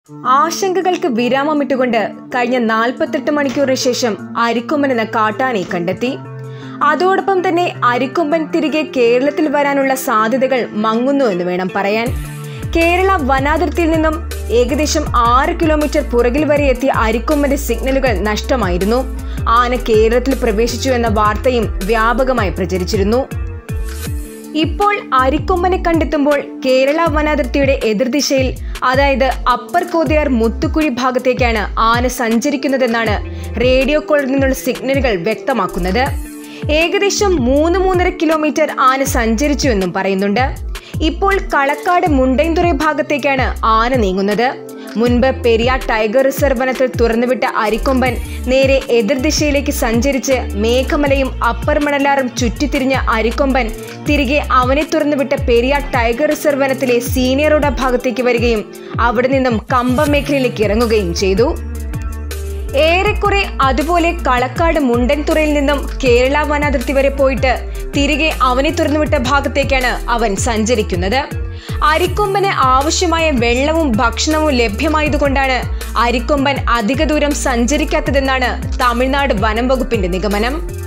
ആശങ്കകൾക്ക് വിരാമമിട്ടുകൊണ്ട് കഴിഞ്ഞ 48 മണിക്കൂറിന് ശേഷം അരിക്കൊമ്പൻ എന്ന കാട്ടാനയെ കണ്ടെത്തി. അതോടൊപ്പം തന്നെ അരിക്കൊമ്പൻ തിരികെ കേരളത്തിൽ വരാനുള്ള സാധ്യതകൾ മങ്ങുന്നു എന്ന് വേണം പറയാൻ. കേരള വനാതിർത്തിയിൽ നിന്നും ഏകദേശം 6 കിലോമീറ്റർ പുറകിൽ വരെ എത്തിയ അരിക്കൊമ്പന്റെ സിഗ്നലുകൾ നഷ്ടമായിരുന്നു. ആന കേരളത്തിൽ പ്രവേശിച്ചു എന്ന വാർത്തയും വ്യാപകമായി പ്രചരിച്ചിരുന്നു. ഇപ്പോൾ അരിക്കൊമ്പനെ കണ്ടെത്തുമ്പോൾ കേരള വനാതിർത്തിയുടെ എതിർദിശയിൽ, അതായത് അപ്പർ കോതിയാർ മുത്തുക്കുഴി ഭാഗത്തേക്കാണ് ആന സഞ്ചരിക്കുന്നതെന്നാണ് റേഡിയോ കോളിൽ നിന്നുള്ള സിഗ്നലുകൾ വ്യക്തമാക്കുന്നത്. ഏകദേശം 3-3.5 കിലോമീറ്റർ ആന സഞ്ചരിച്ചു എന്നും പറയുന്നുണ്ട്. ഇപ്പോൾ കളക്കാട് മുണ്ടൈന്തുറൈ ഭാഗത്തേക്കാണ് ആന നീങ്ങുന്നത്. മുൻപ് പെരിയാർ ടൈഗർ റിസർവ് വനത്തിൽ തുറന്നുവിട്ട അരിക്കൊമ്പൻ നേരെ എതിർദിശയിലേക്ക് സഞ്ചരിച്ച് മേഘമലയും അപ്പർ മണലാറും ചുറ്റിത്തിരിഞ്ഞ അരിക്കൊമ്പൻ തിരികെ അവനെ തുറന്നുവിട്ട പെരിയാർ ടൈഗർ റിസർവ് വനത്തിലെ സീനിയറോഡ ഭാഗത്തേക്ക് വരികയും അവിടെ നിന്നും കമ്പം മേഖലയിലേക്ക് ഇറങ്ങുകയും ചെയ്തു. ഏറെക്കുറെ അതുപോലെ കളക്കാട് മുണ്ടൻതുറയിൽ നിന്നും കേരള വനാതിർത്തി വരെ പോയിട്ട് തിരികെ അവനെ തുറന്നുവിട്ട ഭാഗത്തേക്കാണ് അവൻ സഞ്ചരിക്കുന്നത്. അരിക്കൊമ്പന് ആവശ്യമായ വെള്ളവും ഭക്ഷണവും ലഭ്യമായതുകൊണ്ടാണ് അരിക്കൊമ്പൻ അധിക ദൂരം സഞ്ചരിക്കാത്തതെന്നാണ് തമിഴ്നാട് വനം വകുപ്പിന്റെ നിഗമനം.